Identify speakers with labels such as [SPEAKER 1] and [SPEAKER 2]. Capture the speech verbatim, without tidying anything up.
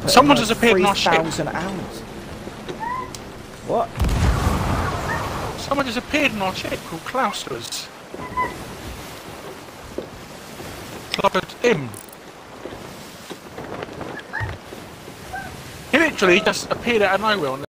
[SPEAKER 1] put
[SPEAKER 2] Someone
[SPEAKER 1] in
[SPEAKER 2] just
[SPEAKER 1] like
[SPEAKER 2] appeared in
[SPEAKER 1] three
[SPEAKER 2] our ship.
[SPEAKER 1] thousand hours. What?
[SPEAKER 2] Someone just appeared in our ship called Klausers. Clobbered him. He literally just appeared out of nowhere on